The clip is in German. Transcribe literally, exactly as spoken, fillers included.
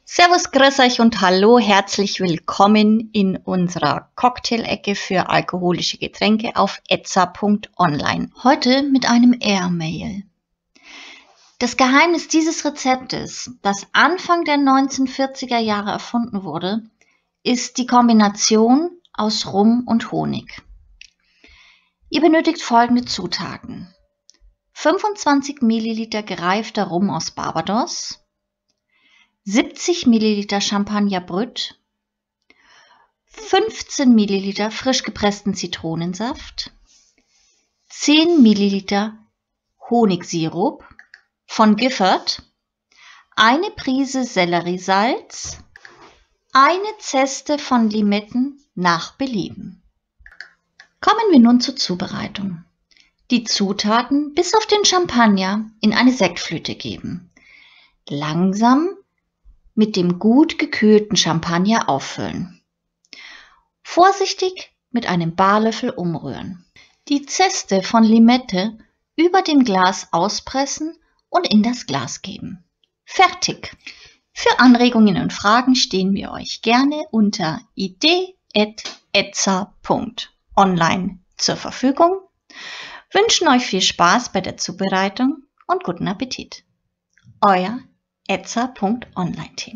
Servus, grüß euch und hallo, herzlich willkommen in unserer Cocktail-Ecke für alkoholische Getränke auf etza punkt online. Heute mit einem Airmail. Das Geheimnis dieses Rezeptes, das Anfang der neunzehnhundertvierziger Jahre erfunden wurde, ist die Kombination aus Rum und Honig. Ihr benötigt folgende Zutaten: fünfundzwanzig Milliliter gereifter Rum aus Barbados, siebzig Milliliter Champagner Brut, fünfzehn Milliliter frisch gepressten Zitronensaft, zehn Milliliter Honigsirup von Gifford, eine Prise Selleriesalz, eine Zeste von Limetten nach Belieben. Kommen wir nun zur Zubereitung. Die Zutaten bis auf den Champagner in eine Sektflöte geben. Langsam mit dem gut gekühlten Champagner auffüllen. Vorsichtig mit einem Barlöffel umrühren. Die Zeste von Limette über dem Glas auspressen und in das Glas geben. Fertig! Für Anregungen und Fragen stehen wir euch gerne unter idee at etza punkt online zur Verfügung, wünschen euch viel Spaß bei der Zubereitung und guten Appetit. Euer etza punkt online Team.